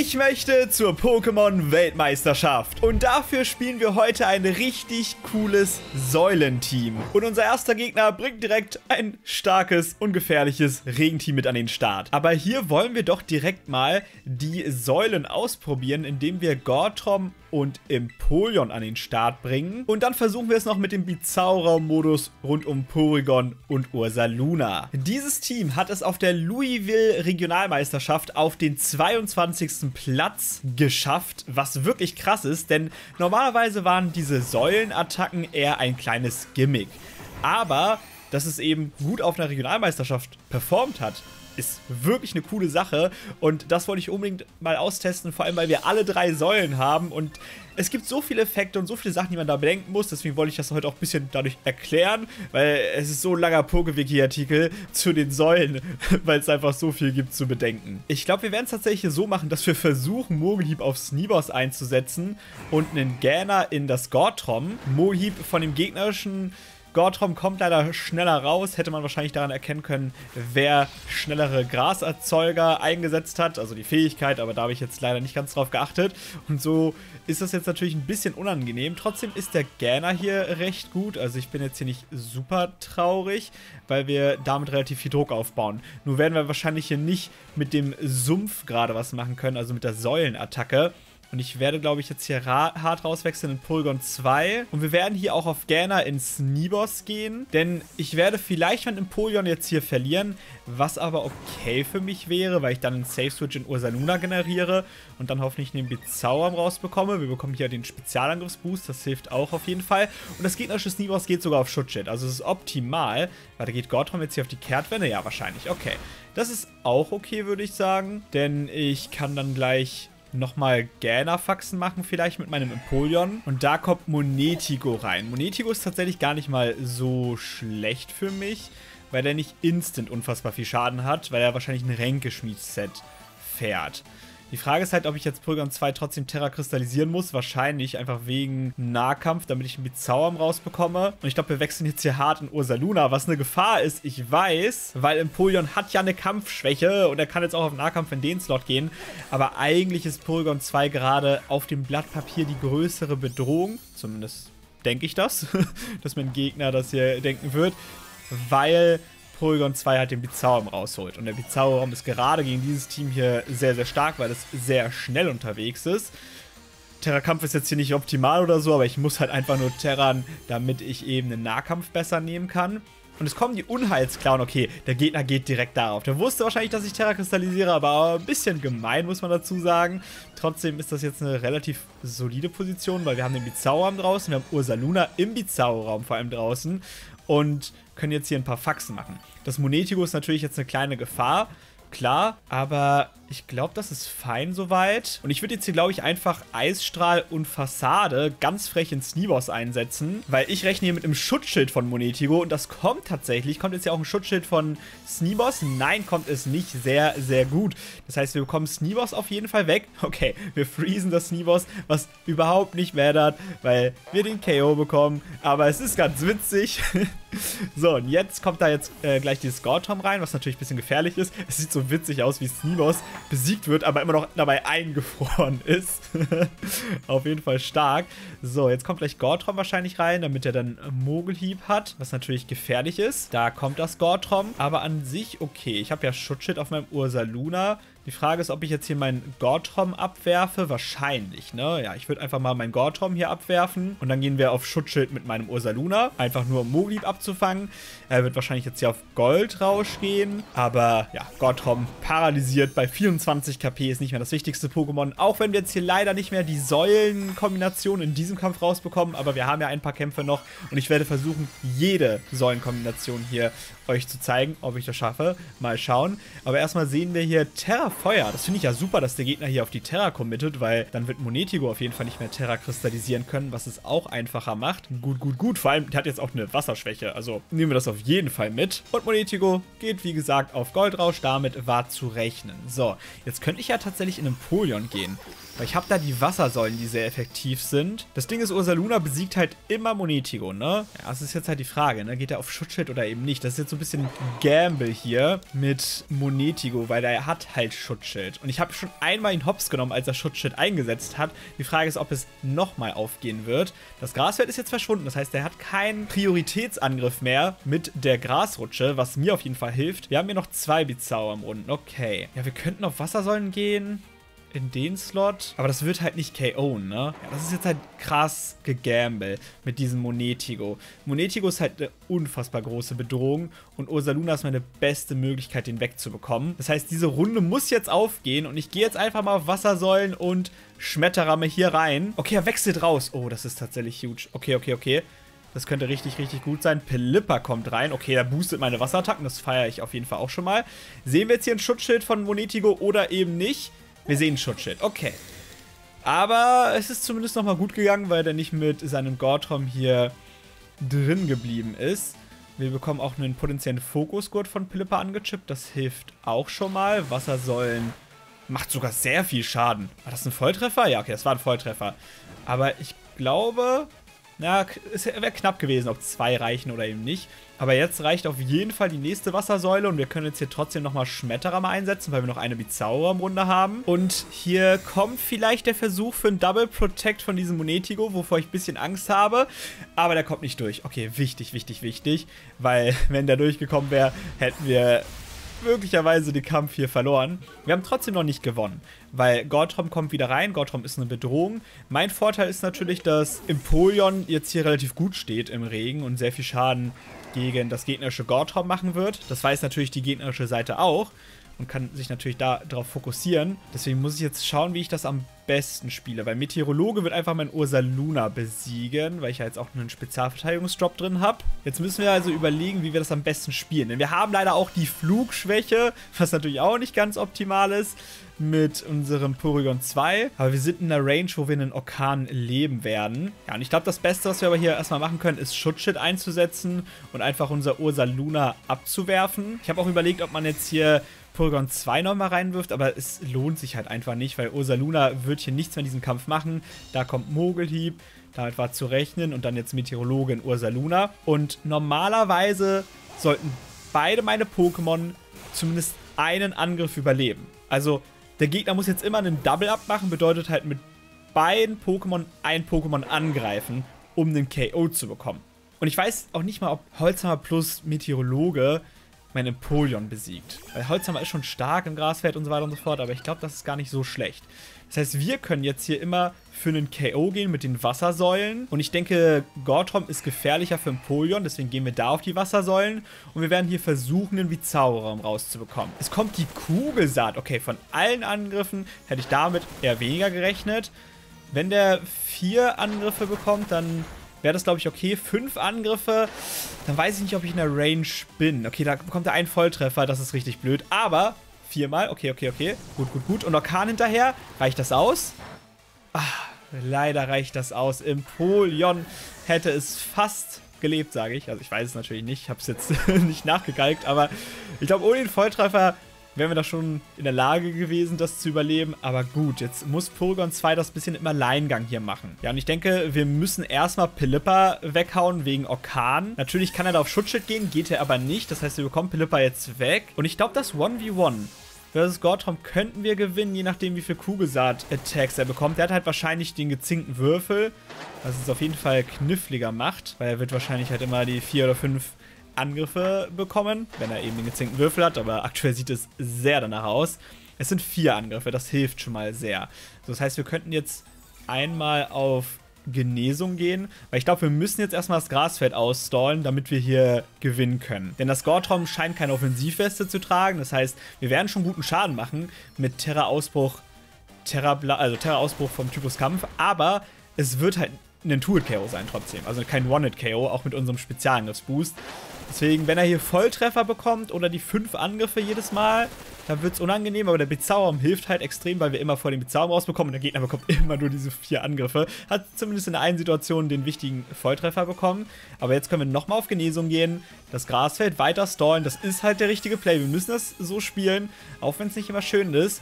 Ich möchte zur Pokémon-Weltmeisterschaft. Und dafür spielen wir heute ein richtig cooles Säulenteam. Und unser erster Gegner bringt direkt ein starkes und gefährliches Regenteam mit an den Start. Aber hier wollen wir doch direkt mal die Säulen ausprobieren, indem wir Gottrom und Empoleon an den Start bringen. Und dann versuchen wir es noch mit dem Bizarro-Modus rund um Porygon und Ursaluna. Dieses Team hat es auf der Louisville Regionalmeisterschaft auf den 22. Platz geschafft, was wirklich krass ist, denn normalerweise waren diese Säulenattacken eher ein kleines Gimmick. Aber dass es eben gut auf einer Regionalmeisterschaft performt hat, ist wirklich eine coole Sache und das wollte ich unbedingt mal austesten, vor allem weil wir alle 3 Säulen haben und es gibt so viele Effekte und so viele Sachen, die man da bedenken muss, deswegen wollte ich das heute auch ein bisschen dadurch erklären, weil es ist so ein langer Pokewiki-Artikel zu den Säulen, weil es einfach so viel gibt zu bedenken. Ich glaube, wir werden es tatsächlich so machen, dass wir versuchen, Mogelhieb auf Sneeboss einzusetzen und einen Gainer in das Gottrom. Mogelhieb von dem gegnerischen Gottrom kommt leider schneller raus, hätte man wahrscheinlich daran erkennen können, wer schnellere Graserzeuger eingesetzt hat, also die Fähigkeit, aber da habe ich jetzt leider nicht ganz drauf geachtet. Und so ist das jetzt natürlich ein bisschen unangenehm. Trotzdem ist der Gainer hier recht gut, also ich bin jetzt hier nicht super traurig, weil wir damit relativ viel Druck aufbauen. Nur werden wir wahrscheinlich hier nicht mit dem Sumpf gerade was machen können, also mit der Säulenattacke. Und ich werde, glaube ich, jetzt hier hart rauswechseln in Porygon 2. Und wir werden hier auch auf Gainer in Sneeboss gehen. Denn ich werde vielleicht mit Empoleon jetzt hier verlieren. Was aber okay für mich wäre, weil ich dann einen Safe Switch in Ursaluna generiere. Und dann hoffentlich einen Bizarro rausbekomme. Wir bekommen hier den Spezialangriffsboost. Das hilft auch auf jeden Fall. Und das gegnerische Sneeboss geht sogar auf Schutzschild. Also es ist optimal. Warte, geht Gottrom jetzt hier auf die Kehrtwende? Ja, wahrscheinlich. Okay. Das ist auch okay, würde ich sagen. Denn ich kann dann gleich nochmal Gainer-Faxen machen vielleicht mit meinem Empoleon. Und da kommt Monetigo rein. Monetigo ist tatsächlich gar nicht mal so schlecht für mich, weil er nicht instant unfassbar viel Schaden hat, weil er wahrscheinlich ein Ränkeschmied-Set fährt. Die Frage ist halt, ob ich jetzt Porygon 2 trotzdem Terra kristallisieren muss. Wahrscheinlich, einfach wegen Nahkampf, damit ich einen Bizarro rausbekomme. Und ich glaube, wir wechseln jetzt hier hart in Ursaluna, was eine Gefahr ist, ich weiß, weil Empoleon hat ja eine Kampfschwäche und er kann jetzt auch auf Nahkampf in den Slot gehen. Aber eigentlich ist Porygon 2 gerade auf dem Blatt Papier die größere Bedrohung. Zumindest denke ich das, dass mein Gegner das hier denken wird, weil Porygon 2 halt den Bizarro rausholt. Und der Bizarro ist gerade gegen dieses Team hier sehr, sehr stark, weil es sehr schnell unterwegs ist. Terra-Kampf ist jetzt hier nicht optimal oder so, aber ich muss halt einfach nur Terran, damit ich eben den Nahkampf besser nehmen kann. Und es kommen die Unheilsklauen. Okay, der Gegner geht direkt darauf. Der wusste wahrscheinlich, dass ich Terra kristallisiere, aber ein bisschen gemein, muss man dazu sagen. Trotzdem ist das jetzt eine relativ solide Position, weil wir haben den Bizarro-Raum draußen, wir haben Ursaluna im Bizarro-Raum vor allem draußen und können jetzt hier ein paar Faxen machen. Das Monetigo ist natürlich jetzt eine kleine Gefahr, klar, aber ich glaube, das ist fein soweit. Und ich würde jetzt hier, glaube ich, einfach Eisstrahl und Fassade ganz frech in Sneeboss einsetzen, weil ich rechne hier mit einem Schutzschild von Monetigo und das kommt tatsächlich. Kommt jetzt ja auch ein Schutzschild von Sneeboss? Nein, kommt es nicht. Sehr, sehr gut. Das heißt, wir bekommen Sneeboss auf jeden Fall weg. Okay, wir freezen das Sneeboss, was überhaupt nicht mattert, weil wir den KO bekommen. Aber es ist ganz witzig. So, und jetzt kommt da jetzt gleich dieses Gottrom rein, was natürlich ein bisschen gefährlich ist. Es sieht so witzig aus, wie Sneeboss besiegt wird, aber immer noch dabei eingefroren ist. Auf jeden Fall stark. So, jetzt kommt gleich Gottrom wahrscheinlich rein, damit er dann Mogelhieb hat, was natürlich gefährlich ist. Da kommt das Gottrom, aber an sich okay. Ich habe ja Schutzschild auf meinem Ursaluna. Die Frage ist, ob ich jetzt hier meinen Gottrom abwerfe. Wahrscheinlich, ne? Ja, ich würde einfach mal meinen Gottrom hier abwerfen. Und dann gehen wir auf Schutzschild mit meinem Ursaluna. Einfach nur, um Mogelhieb abzufangen. Er wird wahrscheinlich jetzt hier auf Goldrausch gehen. Aber ja, Gottrom paralysiert bei 24 KP ist nicht mehr das wichtigste Pokémon. Auch wenn wir jetzt hier leider nicht mehr die Säulenkombination in diesem Kampf rausbekommen. Aber wir haben ja ein paar Kämpfe noch. Und ich werde versuchen, jede Säulenkombination hier euch zu zeigen, ob ich das schaffe. Mal schauen. Aber erstmal sehen wir hier Terra-Feuer. Das finde ich ja super, dass der Gegner hier auf die Terra committet, weil dann wird Monetigo auf jeden Fall nicht mehr Terra kristallisieren können, was es auch einfacher macht. Gut, gut, gut. Vor allem, der hat jetzt auch eine Wasserschwäche. Also nehmen wir das auf jeden Fall mit. Und Monetigo geht, wie gesagt, auf Goldrausch. Damit war zu rechnen. So, jetzt könnte ich ja tatsächlich in Empoleon gehen. Weil ich habe da die Wassersäulen, die sehr effektiv sind. Das Ding ist, Ursaluna besiegt halt immer Monetigo, ne? Ja, das ist jetzt halt die Frage, ne? Geht er auf Schutzschild oder eben nicht? Das ist jetzt so ein bisschen Gamble hier mit Monetigo, weil er hat halt Schutzschild. Und ich habe schon einmal ihn hops genommen, als er Schutzschild eingesetzt hat. Die Frage ist, ob es nochmal aufgehen wird. Das Grasfeld ist jetzt verschwunden. Das heißt, er hat keinen Prioritätsangriff mehr mit der Grasrutsche, was mir auf jeden Fall hilft. Wir haben hier noch 2 Bizarro am Runden. Okay. Ja, wir könnten auf Wassersäulen gehen. In den Slot. Aber das wird halt nicht KO'en, ne? Ja, das ist jetzt halt krass gegamble mit diesem Monetigo. Monetigo ist halt eine unfassbar große Bedrohung und Ursaluna ist meine beste Möglichkeit, den wegzubekommen. Das heißt, diese Runde muss jetzt aufgehen und ich gehe jetzt einfach mal auf Wassersäulen und Schmetterramme hier rein. Okay, er wechselt raus. Oh, das ist tatsächlich huge. Okay, okay, okay. Das könnte richtig, richtig gut sein. Pelipper kommt rein. Okay, der boostet meine Wasserattacken. Das feiere ich auf jeden Fall auch schon mal. Sehen wir jetzt hier ein Schutzschild von Monetigo oder eben nicht? Wir sehen ein Schutzschild. Okay. Aber es ist zumindest nochmal gut gegangen, weil der nicht mit seinem Gordrom hier drin geblieben ist. Wir bekommen auch einen potenziellen Fokusgurt von Pelipper angechippt. Das hilft auch schon mal. Wassersäulen macht sogar sehr viel Schaden. War das ein Volltreffer? Ja, okay, das war ein Volltreffer. Aber ich glaube... Ja, es wäre knapp gewesen, ob 2 reichen oder eben nicht. Aber jetzt reicht auf jeden Fall die nächste Wassersäule und wir können jetzt hier trotzdem nochmal Schmetterramme einsetzen, weil wir noch eine Bizarro am Runde haben. Und hier kommt vielleicht der Versuch für ein Double Protect von diesem Monetigo, wovor ich ein bisschen Angst habe. Aber der kommt nicht durch. Okay, wichtig, wichtig, wichtig. Weil, wenn der durchgekommen wäre, hätten wir möglicherweise den Kampf hier verloren. Wir haben trotzdem noch nicht gewonnen, weil Gordrom kommt wieder rein. Gordrom ist eine Bedrohung. Mein Vorteil ist natürlich, dass Empoleon jetzt hier relativ gut steht im Regen und sehr viel Schaden gegen das gegnerische Gordrom machen wird. Das weiß natürlich die gegnerische Seite auch und kann sich natürlich darauf fokussieren. Deswegen muss ich jetzt schauen, wie ich das am besten spiele, weil Meteorologe wird einfach mein Ursaluna besiegen, weil ich ja jetzt auch einen Spezialverteidigungsdrop drin habe. Jetzt müssen wir also überlegen, wie wir das am besten spielen, denn wir haben leider auch die Flugschwäche, was natürlich auch nicht ganz optimal ist, mit unserem Porygon 2, aber wir sind in einer Range, wo wir einen Orkan leben werden. Ja, und ich glaube, das Beste, was wir aber hier erstmal machen können, ist Schutzschild einzusetzen und einfach unser Ursaluna abzuwerfen. Ich habe auch überlegt, ob man jetzt hier Porygon 2 nochmal reinwirft, aber es lohnt sich halt einfach nicht, weil Ursaluna wird hier nichts mehr in diesem Kampf machen. Da kommt Mogelhieb, damit war zu rechnen und dann jetzt Meteorologe in Ursaluna. Und normalerweise sollten beide meine Pokémon zumindest einen Angriff überleben. Also der Gegner muss jetzt immer einen Double-Up machen, bedeutet halt mit beiden Pokémon ein Pokémon angreifen, um den KO zu bekommen. Und ich weiß auch nicht mal, ob Holzhammer plus Meteorologe mein Empoleon besiegt. Weil Holzhammer ist schon stark im Grasfeld und so weiter und so fort, aber ich glaube, das ist gar nicht so schlecht. Das heißt, wir können jetzt hier immer für einen KO gehen mit den Wassersäulen. Und ich denke, Gordrom ist gefährlicher für Empoleon, deswegen gehen wir da auf die Wassersäulen. Und wir werden hier versuchen, einen Bizarro-Raum rauszubekommen. Es kommt die Kugelsaat. Okay, von allen Angriffen hätte ich damit eher weniger gerechnet. Wenn der 4 Angriffe bekommt, dann wäre das, glaube ich, okay. 5 Angriffe, dann weiß ich nicht, ob ich in der Range bin. Okay, da bekommt er einen Volltreffer, das ist richtig blöd. Aber 4-mal, okay, okay, okay. Gut, gut, gut. Und Orkan hinterher, reicht das aus? Ah, leider reicht das aus. Empoleon hätte es fast gelebt, sage ich. Also ich weiß es natürlich nicht, ich habe es jetzt nicht nachgekalkt, aber ich glaube, ohne den Volltreffer wären wir da schon in der Lage gewesen, das zu überleben. Aber gut, jetzt muss Porygon 2 das bisschen im Alleingang hier machen. Ja, und ich denke, wir müssen erstmal Pelipper weghauen wegen Orkan. Natürlich kann er da auf Schutzschild gehen, geht er aber nicht. Das heißt, wir bekommen Pelipper jetzt weg. Und ich glaube, das 1v1 versus Gordrom könnten wir gewinnen, je nachdem, wie viel Kugelsaat-Attacks er bekommt. Der hat halt wahrscheinlich den gezinkten Würfel, was es auf jeden Fall kniffliger macht, weil er wird wahrscheinlich halt immer die 4 oder 5 Angriffe bekommen, wenn er eben den gezinkten Würfel hat, aber aktuell sieht es sehr danach aus. Es sind 4 Angriffe, das hilft schon mal sehr. So, das heißt, wir könnten jetzt einmal auf Genesung gehen, weil ich glaube, wir müssen jetzt erstmal das Grasfeld ausstallen, damit wir hier gewinnen können. Denn das Gordrom scheint keine Offensivweste zu tragen, das heißt, wir werden schon guten Schaden machen mit Terra-Ausbruch, Terra-Ausbruch vom Typus Kampf, aber es wird halt ein Two-Hit-KO sein trotzdem, also kein One-Hit-KO, auch mit unserem Spezialangriffsboost. Deswegen, wenn er hier Volltreffer bekommt oder die 5 Angriffe jedes Mal, dann wird es unangenehm, aber der Bizarro hilft halt extrem, weil wir immer vor dem Bizarro rausbekommen und der Gegner bekommt immer nur diese 4 Angriffe. Hat zumindest in der einen Situation den wichtigen Volltreffer bekommen, aber jetzt können wir nochmal auf Genesung gehen, das Grasfeld weiter stallen, das ist halt der richtige Play, wir müssen das so spielen, auch wenn es nicht immer schön ist.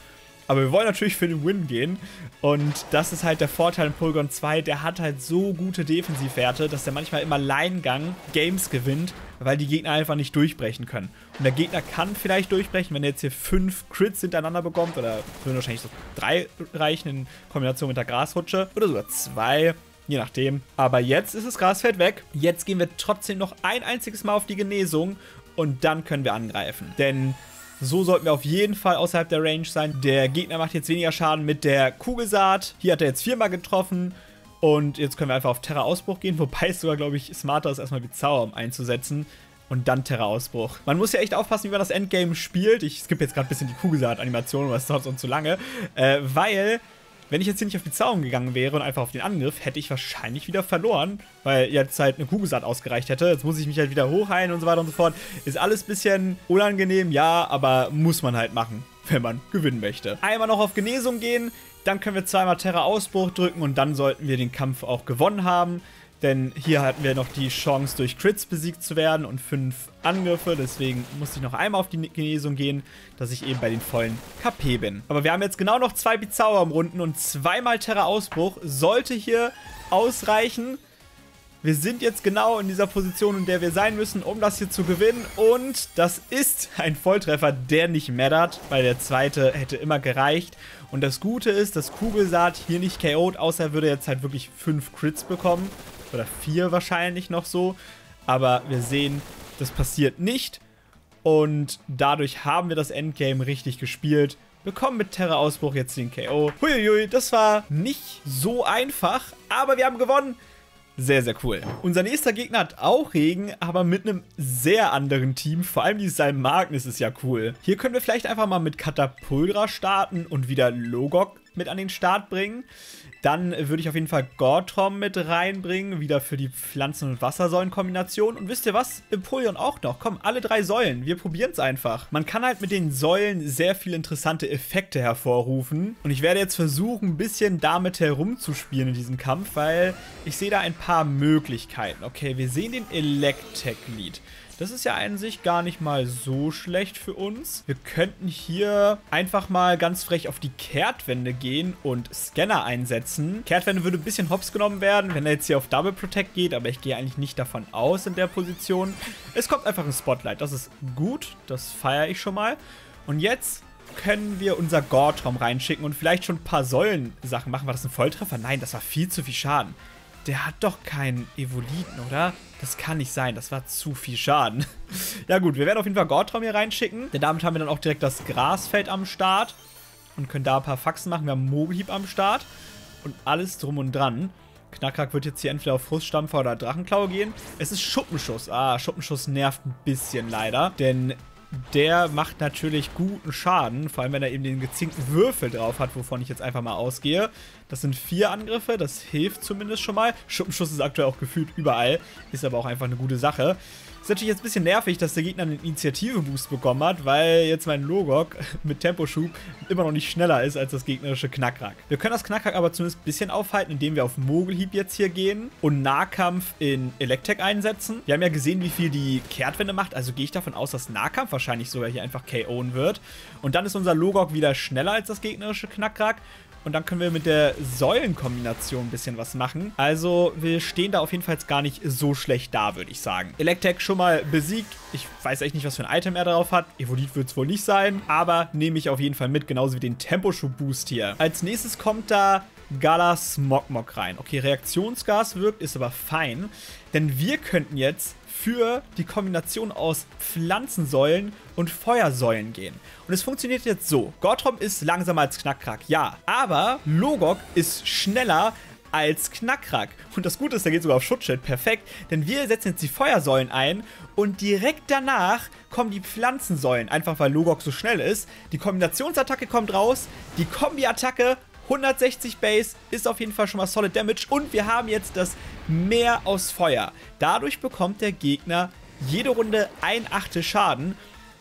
Aber wir wollen natürlich für den Win gehen. Und das ist halt der Vorteil in Polygon 2. Der hat halt so gute Defensivwerte, dass der manchmal im Alleingang Games gewinnt, weil die Gegner einfach nicht durchbrechen können. Und der Gegner kann vielleicht durchbrechen, wenn er jetzt hier 5 Crits hintereinander bekommt. Oder würden wahrscheinlich so 3 reichen in Kombination mit der Grasrutsche. Oder sogar 2. Je nachdem. Aber jetzt ist das Grasfeld weg. Jetzt gehen wir trotzdem noch ein einziges Mal auf die Genesung. Und dann können wir angreifen. Denn so sollten wir auf jeden Fall außerhalb der Range sein. Der Gegner macht jetzt weniger Schaden mit der Kugelsaat. Hier hat er jetzt 4-mal getroffen. Und jetzt können wir einfach auf Terra-Ausbruch gehen. Wobei es sogar, glaube ich, smarter ist, erstmal Bizarre einzusetzen. Und dann Terra-Ausbruch. Man muss ja echt aufpassen, wie man das Endgame spielt. Ich skippe jetzt gerade ein bisschen die Kugelsaat-Animation, aber es dauert sonst zu lange. Weil, wenn ich jetzt hier nicht auf Bizarre gegangen wäre und einfach auf den Angriff, hätte ich wahrscheinlich wieder verloren. Weil jetzt halt eine Kugelsaat ausgereicht hätte. Jetzt muss ich mich halt wieder hochheilen und so weiter und so fort. Ist alles ein bisschen unangenehm, ja, aber muss man halt machen, wenn man gewinnen möchte. Einmal noch auf Genesung gehen. Dann können wir zweimal Terra-Ausbruch drücken und dann sollten wir den Kampf auch gewonnen haben. Denn hier hatten wir noch die Chance, durch Crits besiegt zu werden und 5 Angriffe. Deswegen musste ich noch einmal auf die Genesung gehen, dass ich eben bei den vollen KP bin. Aber wir haben jetzt genau noch 2 Bizarre am Runden und zweimal Terra-Ausbruch sollte hier ausreichen. Wir sind jetzt genau in dieser Position, in der wir sein müssen, um das hier zu gewinnen. Und das ist ein Volltreffer, der nicht mattert, weil der zweite hätte immer gereicht. Und das Gute ist, dass Kugelsaat hier nicht KO'd, außer er würde jetzt halt wirklich 5 Crits bekommen. Oder 4 wahrscheinlich noch so. Aber wir sehen, das passiert nicht. Und dadurch haben wir das Endgame richtig gespielt. Bekommen mit Terra-Ausbruch jetzt den KO. Huiuiui, das war nicht so einfach. Aber wir haben gewonnen. Sehr, sehr cool. Unser nächster Gegner hat auch Regen, aber mit einem sehr anderen Team. Vor allem die Salmagnus ist ja cool. Hier können wir vielleicht einfach mal mit Katapultra starten und wieder Logok mit an den Start bringen. Dann würde ich auf jeden Fall Gortrom mit reinbringen, wieder für die Pflanzen- und Wassersäulen-Kombination. Und wisst ihr was? Empoleon auch noch. Komm, alle 3 Säulen. Wir probieren es einfach. Man kann halt mit den Säulen sehr viele interessante Effekte hervorrufen. Und ich werde jetzt versuchen, ein bisschen damit herumzuspielen in diesem Kampf, weil ich sehe da ein paar Möglichkeiten. Okay, wir sehen den Electek-Lead. Das ist ja an sich gar nicht mal so schlecht für uns. Wir könnten hier einfach mal ganz frech auf die Kehrtwende gehen und Scanner einsetzen. Kehrtwende würde ein bisschen hops genommen werden, wenn er jetzt hier auf Double Protect geht, aber ich gehe eigentlich nicht davon aus in der Position. Es kommt einfach ein Spotlight, das ist gut, das feiere ich schon mal. Und jetzt können wir unser Gortrom reinschicken und vielleicht schon ein paar Säulen-Sachen machen. War das ein Volltreffer? Nein, das war viel zu viel Schaden. Der hat doch keinen Evoliten, oder? Das kann nicht sein, das war zu viel Schaden. Ja gut, wir werden auf jeden Fall Gortrom hier reinschicken. Denn damit haben wir dann auch direkt das Grasfeld am Start. Und können da ein paar Faxen machen. Wir haben Mogelhieb am Start. Und alles drum und dran. Knackrack wird jetzt hier entweder auf Fruststampfer oder Drachenklaue gehen. Es ist Schuppenschuss. Ah, Schuppenschuss nervt ein bisschen leider. Denn der macht natürlich guten Schaden, vor allem wenn er eben den gezinkten Würfel drauf hat, wovon ich jetzt einfach mal ausgehe. Das sind 4 Angriffe, das hilft zumindest schon mal. Schuppenschuss ist aktuell auch gefühlt überall, ist aber auch einfach eine gute Sache. Ist natürlich jetzt ein bisschen nervig, dass der Gegner einen Initiative-Boost bekommen hat, weil jetzt mein Logok mit Temposchub immer noch nicht schneller ist als das gegnerische Knackrack. Wir können das Knackrack aber zumindest ein bisschen aufhalten, indem wir auf Mogelhieb jetzt hier gehen und Nahkampf in Electek einsetzen. Wir haben ja gesehen, wie viel die Kehrtwende macht, also gehe ich davon aus, dass Nahkampf wahrscheinlich sogar hier einfach KO'en wird. Und dann ist unser Logok wieder schneller als das gegnerische Knackrack. Und dann können wir mit der Säulenkombination ein bisschen was machen. Also wir stehen da auf jeden Fall jetzt gar nicht so schlecht da, würde ich sagen. Electek schon mal besiegt. Ich weiß echt nicht, was für ein Item er drauf hat. Evolit wird es wohl nicht sein. Aber nehme ich auf jeden Fall mit, genauso wie den Temposchub-Boost hier. Als nächstes kommt da Gala Smogmog rein. Okay, Reaktionsgas wirkt, ist aber fein. Denn wir könnten jetzt für die Kombination aus Pflanzensäulen und Feuersäulen gehen. Und es funktioniert jetzt so. Gortrom ist langsamer als Knackrack, ja. Aber Logok ist schneller als Knackrack. Und das Gute ist, der geht sogar auf Schutzschild. Perfekt. Denn wir setzen jetzt die Feuersäulen ein und direkt danach kommen die Pflanzensäulen. Einfach weil Logok so schnell ist. Die Kombinationsattacke kommt raus. Die Kombi-Attacke 160 Base ist auf jeden Fall schon mal Solid Damage. Und wir haben jetzt das Meer aus Feuer. Dadurch bekommt der Gegner jede Runde 1/8 Schaden.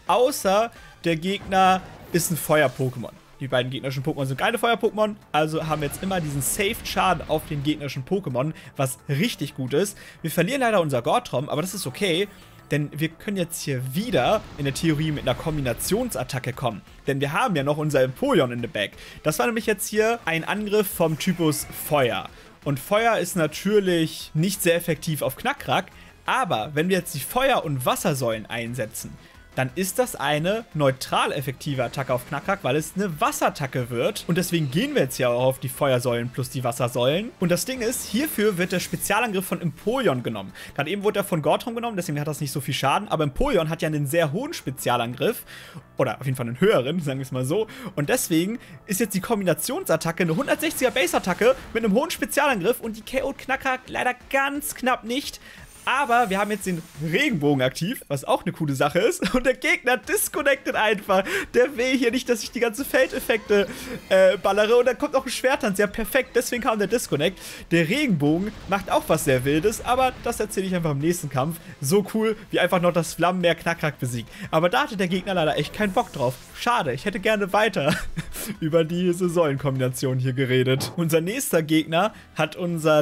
Außer der Gegner ist ein Feuer-Pokémon. Die beiden gegnerischen Pokémon sind keine Feuer-Pokémon. Also haben wir jetzt immer diesen Saved-Schaden auf den gegnerischen Pokémon. Was richtig gut ist. Wir verlieren leider unser Gortrom, aber das ist okay. denn wir können jetzt hier wieder in der Theorie mit einer Kombinationsattacke kommen. Denn wir haben ja noch unser Empoleon in the Back. Das war nämlich jetzt hier ein Angriff vom Typus Feuer. Und Feuer ist natürlich nicht sehr effektiv auf Knackrack, aber wenn wir jetzt die Feuer- und Wassersäulen einsetzen, dann ist das eine neutral effektive Attacke auf Knackrack, weil es eine Wasserattacke wird. Und deswegen gehen wir jetzt ja auch auf die Feuersäulen plus die Wassersäulen. Und das Ding ist, hierfür wird der Spezialangriff von Empoleon genommen. Gerade eben wurde er von Gortron genommen, deswegen hat das nicht so viel Schaden. Aber Empoleon hat ja einen sehr hohen Spezialangriff. Oder auf jeden Fall einen höheren, sagen wir es mal so. Und deswegen ist jetzt die Kombinationsattacke eine 160er Base-Attacke mit einem hohen Spezialangriff. Und die KO Knackrack leider ganz knapp nicht. Aber wir haben jetzt den Regenbogen aktiv, was auch eine coole Sache ist. Und der Gegner disconnectet einfach. Der will hier nicht, dass ich die ganzen Feldeffekte ballere. Und dann kommt auch ein Schwerttanz. Ja, perfekt. Deswegen kam der Disconnect. Der Regenbogen macht auch was sehr Wildes. Aber das erzähle ich einfach im nächsten Kampf. So cool, wie einfach noch das Flammenmeer Knackrack besiegt. Aber da hatte der Gegner leider echt keinen Bock drauf. Schade, ich hätte gerne weiter über diese Säulenkombination hier geredet. Unser nächster Gegner hat unser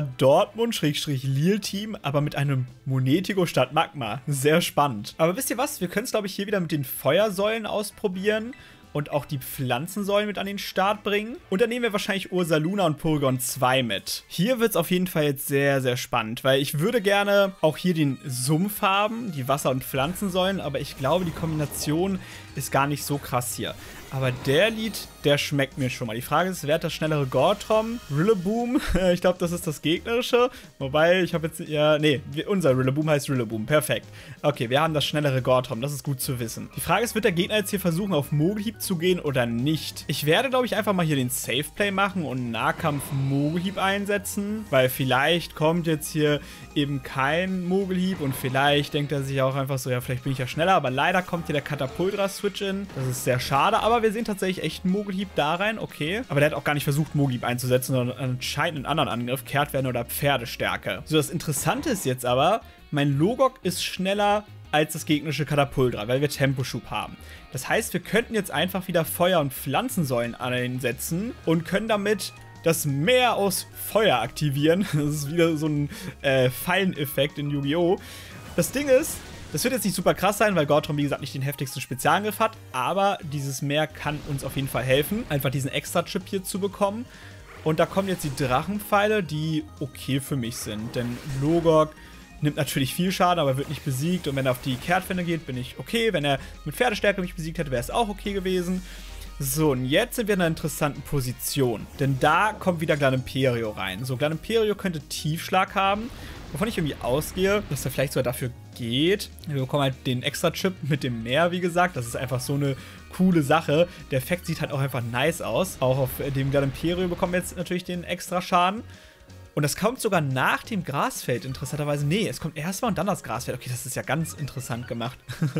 Dortmund-Lille-Team, aber mit einem Monetigo statt Magma. Sehr spannend. Aber wisst ihr was? Wir können es, glaube ich, hier wieder mit den Feuersäulen ausprobieren. Und auch die Pflanzensäulen mit an den Start bringen. Und dann nehmen wir wahrscheinlich Ursaluna und Porygon 2 mit. Hier wird es auf jeden Fall jetzt sehr, sehr spannend, weil ich würde gerne auch hier den Sumpf haben, die Wasser- und Pflanzensäulen, aber ich glaube, die Kombination ist gar nicht so krass hier. Aber der Lied, der schmeckt mir schon mal. Die Frage ist, wer hat das schnellere Gortron? Rillaboom, ich glaube, das ist das gegnerische. Wobei, ich habe jetzt, ja, nee, unser Rillaboom heißt Rillaboom, perfekt. Okay, wir haben das schnellere Gortron, das ist gut zu wissen. Die Frage ist, wird der Gegner jetzt hier versuchen, auf Mogelhieb zu gehen oder nicht? Ich werde, glaube ich, einfach mal hier den Safe-Play machen und Nahkampf Mogelhieb einsetzen, weil vielleicht kommt jetzt hier eben kein Mogelhieb und vielleicht denkt er sich auch einfach so, ja, vielleicht bin ich ja schneller, aber leider kommt hier der Katapultra-Switch in. Das ist sehr schade, aber wir sehen tatsächlich echt einen Mogelhieb da rein, okay. Aber der hat auch gar nicht versucht, Mogelhieb einzusetzen, sondern anscheinend einen anderen Angriff, Kehrtwende oder Pferdestärke. So, das Interessante ist jetzt aber, mein Logok ist schneller als das gegnerische Katapultra, weil wir Temposchub haben. Das heißt, wir könnten jetzt einfach wieder Feuer- und Pflanzensäulen einsetzen und können damit das Meer aus Feuer aktivieren. Das ist wieder so ein Falleneffekt in Yu-Gi-Oh! Das Ding ist, das wird jetzt nicht super krass sein, weil Gortron, wie gesagt, nicht den heftigsten Spezialangriff hat, aber dieses Meer kann uns auf jeden Fall helfen, einfach diesen Extra-Chip hier zu bekommen. Und da kommen jetzt die Drachenpfeile, die okay für mich sind, denn Logok nimmt natürlich viel Schaden, aber wird nicht besiegt. Und wenn er auf die Kehrtwende geht, bin ich okay. Wenn er mit Pferdestärke mich besiegt hätte, wäre es auch okay gewesen. So, und jetzt sind wir in einer interessanten Position. Denn da kommt wieder Glanemperio rein. So, Glanemperio könnte Tiefschlag haben, wovon ich irgendwie ausgehe, dass er vielleicht sogar dafür geht. Wir bekommen halt den Extra-Chip mit dem Meer, wie gesagt. Das ist einfach so eine coole Sache. Der Effekt sieht halt auch einfach nice aus. Auch auf dem Glanemperio bekommen wir jetzt natürlich den extra Schaden. Und das kommt sogar nach dem Grasfeld, interessanterweise. Nee, es kommt erstmal und dann das Grasfeld. Okay, das ist ja ganz interessant gemacht.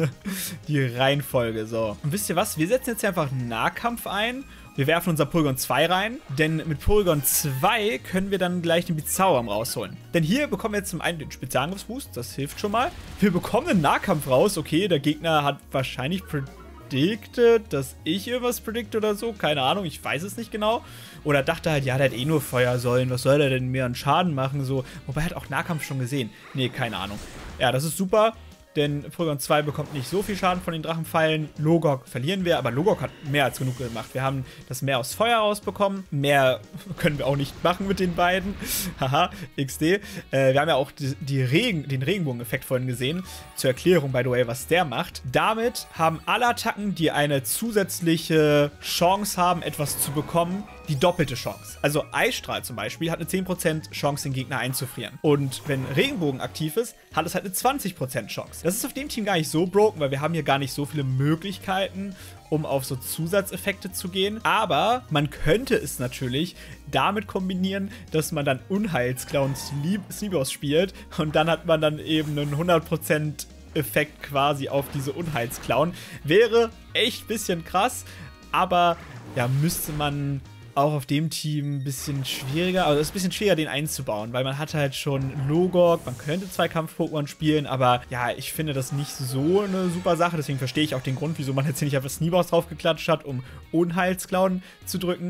Die Reihenfolge, so. Und wisst ihr was? Wir setzen jetzt hier einfach einen Nahkampf ein. Wir werfen unser Porygon 2 rein, denn mit Porygon 2 können wir dann gleich den Bizarro rausholen. Denn hier bekommen wir jetzt zum einen den Spezialangriffsboost, das hilft schon mal. Wir bekommen einen Nahkampf raus. Okay, der Gegner hat wahrscheinlich predicted, dass ich irgendwas predikte oder so. Keine Ahnung, ich weiß es nicht genau. Oder dachte halt, ja, der hat eh nur Feuersäulen, was soll der denn mehr an Schaden machen? So. Wobei er hat auch Nahkampf schon gesehen. Nee, keine Ahnung. Ja, das ist super, denn Porygon 2 bekommt nicht so viel Schaden von den Drachenpfeilen. Logok verlieren wir, aber Logok hat mehr als genug gemacht. Wir haben das Meer aus Feuer rausbekommen. Mehr können wir auch nicht machen mit den beiden. Haha, XD. Wir haben ja auch den Regenbogen-Effekt vorhin gesehen. Zur Erklärung, by the way, was der macht. Damit haben alle Attacken, die eine zusätzliche Chance haben, etwas zu bekommen, die doppelte Chance. Also Eisstrahl zum Beispiel hat eine 10% Chance, den Gegner einzufrieren. Und wenn Regenbogen aktiv ist, hat es halt eine 20% Chance. Das ist auf dem Team gar nicht so broken, weil wir haben hier gar nicht so viele Möglichkeiten, um auf so Zusatzeffekte zu gehen. Aber man könnte es natürlich damit kombinieren, dass man dann Unheilsclown Sneebos spielt und dann hat man dann eben einen 100% Effekt quasi auf diese Unheilsclown. Wäre echt ein bisschen krass, aber ja, müsste man auch auf dem Team ein bisschen schwieriger, also es ist ein bisschen schwieriger, den einzubauen, weil man hat halt schon Logok, man könnte Zweikampf-Pokémon spielen, aber ja, ich finde das nicht so eine super Sache, deswegen verstehe ich auch den Grund, wieso man jetzt hier nicht einfach Sneebos draufgeklatscht hat, um Unheilsclown zu drücken.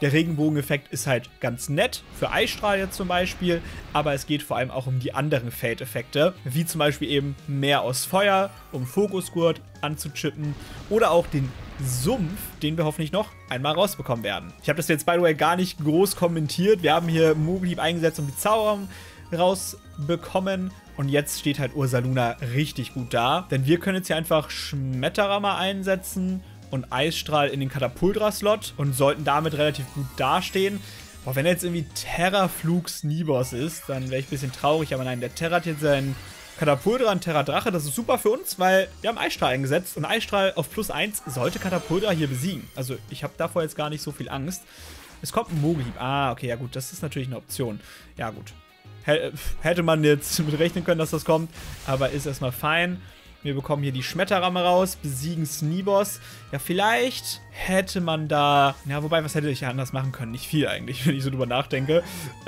Der Regenbogeneffekt ist halt ganz nett, für Eisstrahl jetzt zum Beispiel, aber es geht vor allem auch um die anderen Fade-Effekte, wie zum Beispiel eben mehr aus Feuer, um Fokusgurt anzuchippen oder auch den Sumpf, den wir hoffentlich noch einmal rausbekommen werden. Ich habe das jetzt, by the way, gar nicht groß kommentiert. Wir haben hier Mogelhieb eingesetzt, um die Zauber rausbekommen. Und jetzt steht halt Ursaluna richtig gut da. Denn wir können jetzt hier einfach Schmetterer mal einsetzen und Eisstrahl in den Katapultra-Slot und sollten damit relativ gut dastehen. Boah, wenn jetzt irgendwie Terraflug Sneeboss ist, dann wäre ich ein bisschen traurig. Aber nein, der Terra hat jetzt seinen Katapultra und Terra-Drache. Das ist super für uns, weil wir haben Eisstrahl eingesetzt. Und Eisstrahl auf +1 sollte Katapultra hier besiegen. Also ich habe davor jetzt gar nicht so viel Angst. Es kommt ein Mogelhieb. Ah, okay, ja gut, das ist natürlich eine Option. Ja gut. Hätte man jetzt mit rechnen können, dass das kommt, aber ist erstmal fein. Wir bekommen hier die Schmetterer mal raus, besiegen Sneeboss. Ja, vielleicht hätte man da... Ja, wobei, was hätte ich anders machen können? Nicht viel eigentlich, wenn ich so drüber nachdenke.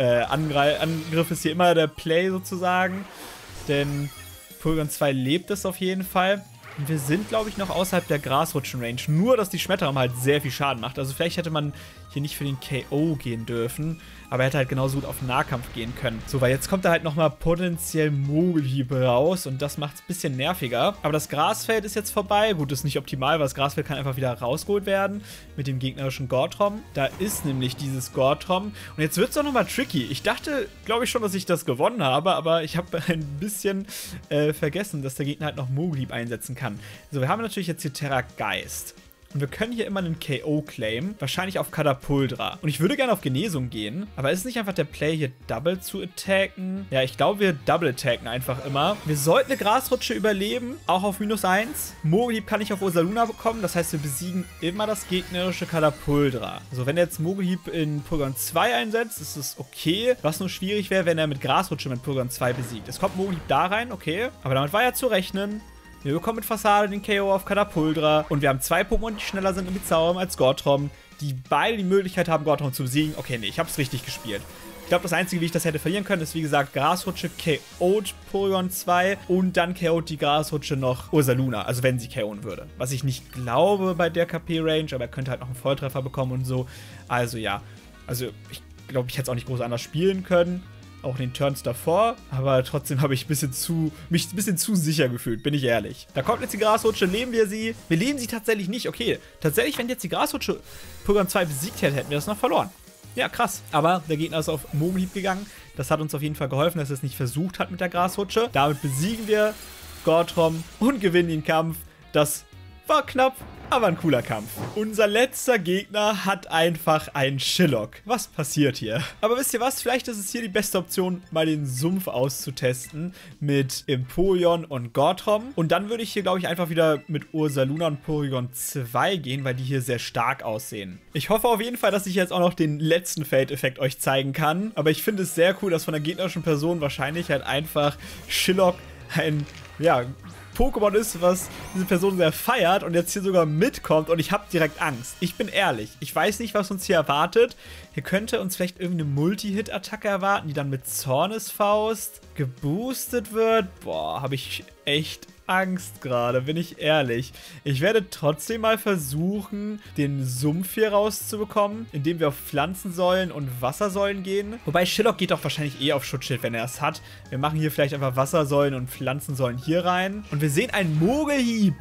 Angriff ist hier immer der Play sozusagen, denn Porygon 2 lebt es auf jeden Fall. Und wir sind, glaube ich, noch außerhalb der Grasrutschen-Range. Nur, dass die Schmetterer halt sehr viel Schaden macht. Also vielleicht hätte man hier nicht für den KO gehen dürfen. Aber er hätte halt genauso gut auf Nahkampf gehen können. So, weil jetzt kommt da halt nochmal potenziell Mogelhieb raus. Und das macht es ein bisschen nerviger. Aber das Grasfeld ist jetzt vorbei. Gut, das ist nicht optimal, weil das Grasfeld kann einfach wieder rausgeholt werden. Mit dem gegnerischen Gortrom. Da ist nämlich dieses Gortrom. Und jetzt wird es auch nochmal tricky. Ich dachte, glaube ich schon, dass ich das gewonnen habe. Aber ich habe ein bisschen vergessen, dass der Gegner halt noch Mogelhieb einsetzen kann. So, wir haben natürlich jetzt hier Terra Geist. Und wir können hier immer einen KO claimen. Wahrscheinlich auf Katapultra. Und ich würde gerne auf Genesung gehen. Aber ist nicht einfach der Play, hier Double zu attacken? Ja, ich glaube, wir Double attacken einfach immer. Wir sollten eine Grasrutsche überleben. Auch auf -1. Mogelhieb kann ich auf Ursaluna bekommen. Das heißt, wir besiegen immer das gegnerische Katapultra. Also wenn er jetzt Mogelhieb in Porygon 2 einsetzt, ist es okay. Was nur schwierig wäre, wenn er mit Grasrutsche mit Porygon 2 besiegt. Es kommt Mogelhieb da rein, okay. Aber damit war ja zu rechnen. Wir bekommen mit Fassade den KO auf Katapultra. Und wir haben 2 Pokémon, die schneller sind im Bezaubern als Gortrom, die beide die Möglichkeit haben, Gortrom zu besiegen. Okay, nee, ich habe es richtig gespielt. Ich glaube, das Einzige, wie ich das hätte verlieren können, ist, wie gesagt, Grasrutsche KO'd Porygon 2 und dann KO'd die Grasrutsche noch Ursaluna, also wenn sie KO'en würde. Was ich nicht glaube bei der KP-Range, aber er könnte halt noch einen Volltreffer bekommen und so. Also ja, also ich glaube, ich hätte es auch nicht groß anders spielen können. Auch in den Turns davor, aber trotzdem habe ich mich ein bisschen zu sicher gefühlt, bin ich ehrlich. Da kommt jetzt die Grasrutsche, leben wir sie? Wir leben sie tatsächlich nicht, okay. Tatsächlich, wenn jetzt die Grasrutsche Porygon 2 besiegt hätte, hätten wir das noch verloren. Ja, krass. Aber der Gegner ist auf Mogelhieb gegangen. Das hat uns auf jeden Fall geholfen, dass er es nicht versucht hat mit der Grasrutsche. Damit besiegen wir Gortrom und gewinnen den Kampf. Das war knapp, aber ein cooler Kampf. Unser letzter Gegner hat einfach einen Shillock. Was passiert hier? Aber wisst ihr was? Vielleicht ist es hier die beste Option, mal den Sumpf auszutesten mit Empoleon und Gortrom. Und dann würde ich hier, glaube ich, einfach wieder mit Ursaluna und Porygon 2 gehen, weil die hier sehr stark aussehen. Ich hoffe auf jeden Fall, dass ich jetzt auch noch den letzten Fade-Effekt euch zeigen kann. Aber ich finde es sehr cool, dass von der gegnerischen Person wahrscheinlich halt einfach Shillock ein, ja, Pokémon ist, was diese Person sehr feiert und jetzt hier sogar mitkommt und ich habe direkt Angst. Ich bin ehrlich, ich weiß nicht, was uns hier erwartet. Hier könnte uns vielleicht irgendeine Multi-Hit-Attacke erwarten, die dann mit Zornesfaust geboostet wird. Boah, habe ich echt Angst gerade, bin ich ehrlich. Ich werde trotzdem mal versuchen, den Sumpf hier rauszubekommen, indem wir auf Pflanzensäulen und Wassersäulen gehen. Wobei Shillock geht doch wahrscheinlich eh auf Schutzschild, wenn er es hat. Wir machen hier vielleicht einfach Wassersäulen und Pflanzensäulen hier rein. Und wir sehen einen Mogelhieb.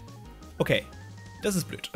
Okay. Das ist blöd.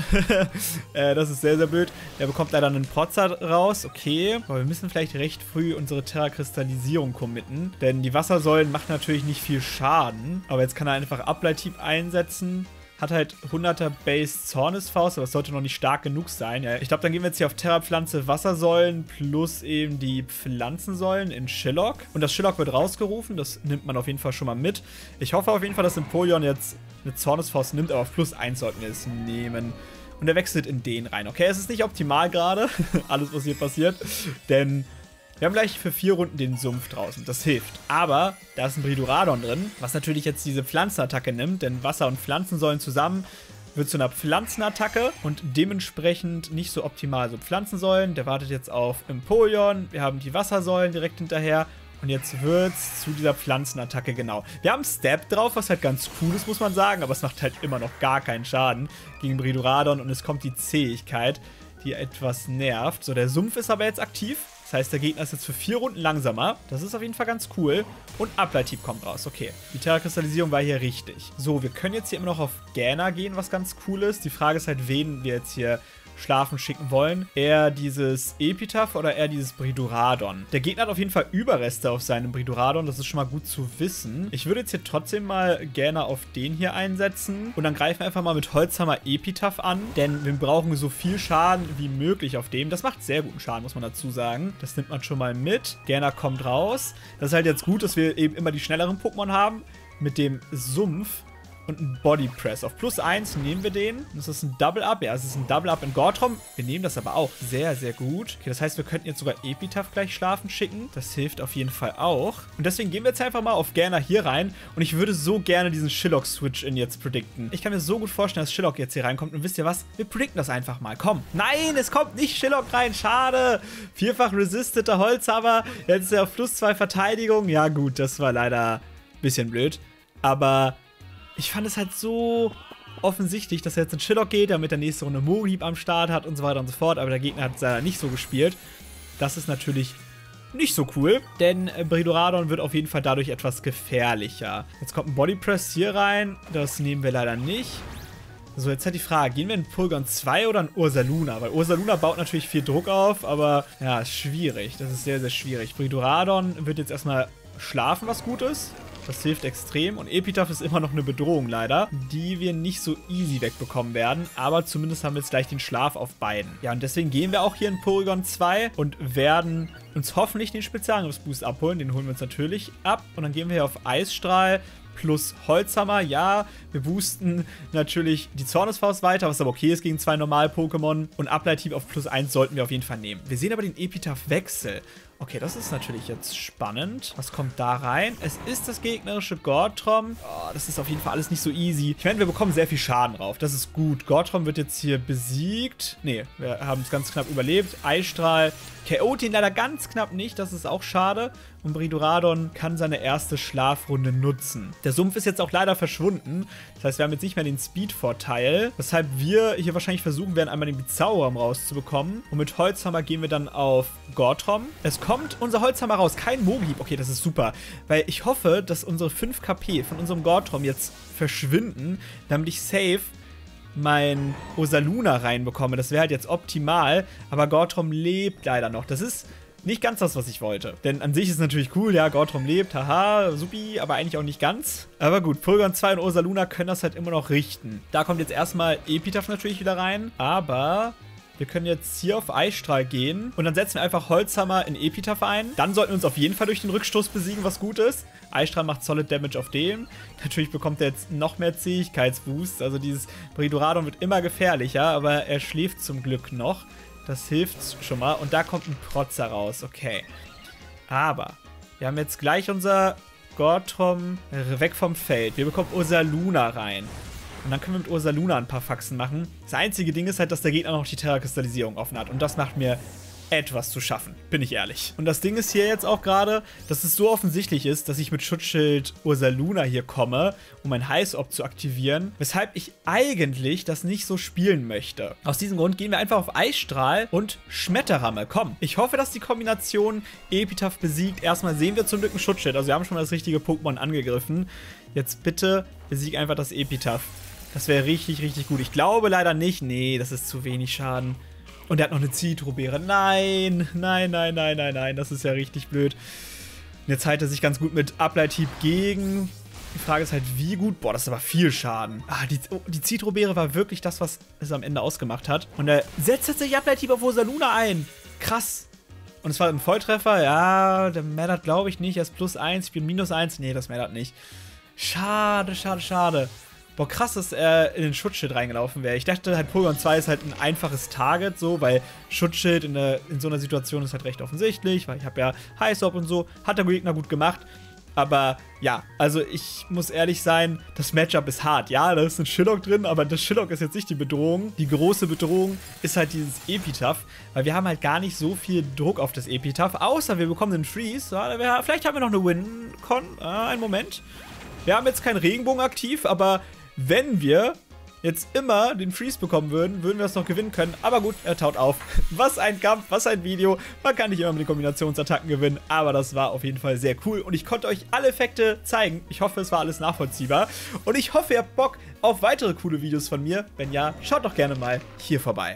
Das ist sehr, sehr blöd. Der bekommt leider einen Protzer raus. Okay. Aber wir müssen vielleicht recht früh unsere Terra-Kristallisierung committen. Denn die Wassersäulen machen natürlich nicht viel Schaden. Aber jetzt kann er einfach Ableithieb einsetzen. Hat halt 100er Base Zornesfaust, aber es sollte noch nicht stark genug sein. Ja, ich glaube, dann gehen wir jetzt hier auf Terra-Pflanze Wassersäulen plus eben die Pflanzensäulen in Shillock. Und das Shillock wird rausgerufen, das nimmt man auf jeden Fall schon mal mit. Ich hoffe auf jeden Fall, dass Empoleon jetzt eine Zornesfaust nimmt, aber auf +1 sollten wir es nehmen. Und er wechselt in den rein. Okay, es ist nicht optimal gerade, alles was hier passiert, denn wir haben gleich für 4 Runden den Sumpf draußen. Das hilft. Aber da ist ein Briduradon drin, was natürlich jetzt diese Pflanzenattacke nimmt, denn Wasser und Pflanzensäulen zusammen wird zu einer Pflanzenattacke und dementsprechend nicht so optimal. So Pflanzensäulen, der wartet jetzt auf Empoleon. Wir haben die Wassersäulen direkt hinterher. Und jetzt wird's zu dieser Pflanzenattacke, genau. Wir haben Step drauf, was halt ganz cool ist, muss man sagen. Aber es macht halt immer noch gar keinen Schaden gegen Briduradon. Und es kommt die Zähigkeit. die etwas nervt. So, der Sumpf ist aber jetzt aktiv. Das heißt, der Gegner ist jetzt für 4 Runden langsamer. Das ist auf jeden Fall ganz cool. Und Ableithieb kommt raus. Okay, die Terra-Kristallisierung war hier richtig. So, wir können jetzt hier immer noch auf Gähner gehen, was ganz cool ist. Die Frage ist halt, wen wir jetzt hier schlafen schicken wollen. Eher dieses Epitaph oder eher dieses Briduradon. Der Gegner hat auf jeden Fall Überreste auf seinem Briduradon. Das ist schon mal gut zu wissen. Ich würde jetzt hier trotzdem mal gerne auf den hier einsetzen. Und dann greifen wir einfach mal mit Holzhammer Epitaph an. Denn wir brauchen so viel Schaden wie möglich auf dem. Das macht sehr guten Schaden, muss man dazu sagen. Das nimmt man schon mal mit. Gähner kommt raus. Das ist halt jetzt gut, dass wir eben immer die schnelleren Pokémon haben. Mit dem Sumpf. Und ein Body Press. Auf +1 nehmen wir den. Das ist ein Double Up. Ja, es ist ein Double Up in Gortrom. Wir nehmen das aber auch sehr, sehr gut. Okay, das heißt, wir könnten jetzt sogar Epitaph gleich schlafen schicken. Das hilft auf jeden Fall auch. Und deswegen gehen wir jetzt einfach mal auf Gähner hier rein. Und ich würde so gerne diesen Shillock-Switch-In jetzt predikten. Ich kann mir so gut vorstellen, dass Shillock jetzt hier reinkommt. Und wisst ihr was? Wir predikten das einfach mal. Komm. Nein, es kommt nicht Shillock rein. Schade. Vierfach resisteter Holzhammer. Jetzt ist er auf +2 Verteidigung. Ja gut, das war leider ein bisschen blöd. Aber ich fand es halt so offensichtlich, dass er jetzt in Shillock geht, damit der nächste Runde Mogieb am Start hat und so weiter und so fort. Aber der Gegner hat es leider nicht so gespielt. Das ist natürlich nicht so cool, denn Briduradon wird auf jeden Fall dadurch etwas gefährlicher. Jetzt kommt ein Body Press hier rein. Das nehmen wir leider nicht. So, jetzt halt die Frage, gehen wir in Porygon 2 oder in Ursaluna? Weil Ursaluna baut natürlich viel Druck auf, aber ja, ist schwierig. Das ist sehr, sehr schwierig. Briduradon wird jetzt erstmal schlafen, was gut ist. Das hilft extrem. Und Epitaph ist immer noch eine Bedrohung leider, die wir nicht so easy wegbekommen werden. Aber zumindest haben wir jetzt gleich den Schlaf auf beiden. Ja, und deswegen gehen wir auch hier in Porygon 2 und werden uns hoffentlich den Spezialangriffsboost abholen. Den holen wir uns natürlich ab. Und dann gehen wir hier auf Eisstrahl plus Holzhammer. Ja, wir boosten natürlich die Zornesfaust weiter, was aber okay ist gegen 2 Normal-Pokémon. Und Ableithieb auf +1 sollten wir auf jeden Fall nehmen. Wir sehen aber den Epitaph-Wechsel. Okay, das ist natürlich jetzt spannend. Was kommt da rein? Es ist das gegnerische Gortrom. Oh, das ist auf jeden Fall alles nicht so easy. Ich meine, wir bekommen sehr viel Schaden drauf. Das ist gut. Gortrom wird jetzt hier besiegt. Nee, wir haben es ganz knapp überlebt. Eisstrahl KO't ihn leider ganz knapp nicht. Das ist auch schade. Und Briduradon kann seine erste Schlafrunde nutzen. Der Sumpf ist jetzt auch leider verschwunden. Das heißt, wir haben jetzt nicht mehr den Speed-Vorteil. Weshalb wir hier wahrscheinlich versuchen werden, einmal den Bizarro-Raum rauszubekommen. Und mit Holzhammer gehen wir dann auf Gortrom. Es kommt unser Holzhammer raus. Kein Mogieb. Okay, das ist super. Weil ich hoffe, dass unsere 5 KP von unserem Gortrom jetzt verschwinden, damit ich safe mein Ursaluna reinbekomme. Das wäre halt jetzt optimal. Aber Gortrom lebt leider noch. Das ist nicht ganz das, was ich wollte. Denn an sich ist es natürlich cool, ja, Gortrom lebt, haha, supi, aber eigentlich auch nicht ganz. Aber gut, Porygon 2 und Ursaluna können das halt immer noch richten. Da kommt jetzt erstmal Epitaph natürlich wieder rein, aber wir können jetzt hier auf Eisstrahl gehen und dann setzen wir einfach Holzhammer in Epitaph ein. Dann sollten wir uns auf jeden Fall durch den Rückstoß besiegen, was gut ist. Eisstrahl macht Solid Damage auf dem. Natürlich bekommt er jetzt noch mehr Zähigkeitsboost. Also dieses Briduradon wird immer gefährlicher, aber er schläft zum Glück noch. Das hilft schon mal. Und da kommt ein Protzer raus. Okay. Aber wir haben jetzt gleich unser Gortrom weg vom Feld. Wir bekommen Ursaluna rein. Und dann können wir mit Ursaluna ein paar Faxen machen. Das einzige Ding ist halt, dass der Gegner noch die Terra-Kristallisierung offen hat. Und das macht mir etwas zu schaffen, bin ich ehrlich. Und das Ding ist hier jetzt auch gerade, dass es so offensichtlich ist, dass ich mit Schutzschild Ursaluna hier komme, um mein Heiß-Ob zu aktivieren, weshalb ich eigentlich das nicht so spielen möchte. Aus diesem Grund gehen wir einfach auf Eisstrahl und Schmetterramme. Komm, ich hoffe, dass die Kombination Epitaph besiegt. Erstmal sehen wir zum Glück ein Schutzschild, also wir haben schon mal das richtige Pokémon angegriffen. Jetzt bitte besieg einfach das Epitaph. Das wäre richtig, richtig gut. Ich glaube leider nicht. Nee, das ist zu wenig Schaden. Und er hat noch eine Zitrobeere. Nein, nein, nein, nein, nein, nein. Das ist ja richtig blöd. Und jetzt heilt er sich ganz gut mit Ableithieb gegen. Die Frage ist halt, wie gut. Boah, das ist aber viel Schaden. Ah, die Zitrobeere war wirklich das, was es am Ende ausgemacht hat. Und er setzt tatsächlich Ableithieb auf Ursaluna ein. Krass. Und es war ein Volltreffer. Ja, der mattert glaube ich nicht. Er ist +1, ich bin -1. Nee, das mattert nicht. Schade, schade, schade. Boah, krass, dass er in den Schutzschild reingelaufen wäre. Ich dachte halt, Porygon 2 ist halt ein einfaches Target, so, weil Schutzschild in so einer Situation ist halt recht offensichtlich, weil ich habe ja Heiß-Ob und so. Hat der Gegner gut gemacht. Aber ja, also ich muss ehrlich sein, das Matchup ist hart. Ja, da ist ein Shillock drin, aber das Shillock ist jetzt nicht die Bedrohung. Die große Bedrohung ist halt dieses Epitaph, weil wir haben halt gar nicht so viel Druck auf das Epitaph, außer wir bekommen den Freeze. Ja, vielleicht haben wir noch eine Win-Con. Einen Moment. Wir haben jetzt keinen Regenbogen aktiv, aber wenn wir jetzt immer den Freeze bekommen würden, würden wir das noch gewinnen können. Aber gut, er taut auf. Was ein Kampf, was ein Video. Man kann nicht immer mit den Kombinationsattacken gewinnen, aber das war auf jeden Fall sehr cool. Und ich konnte euch alle Effekte zeigen. Ich hoffe, es war alles nachvollziehbar. Und ich hoffe, ihr habt Bock auf weitere coole Videos von mir. Wenn ja, schaut doch gerne mal hier vorbei.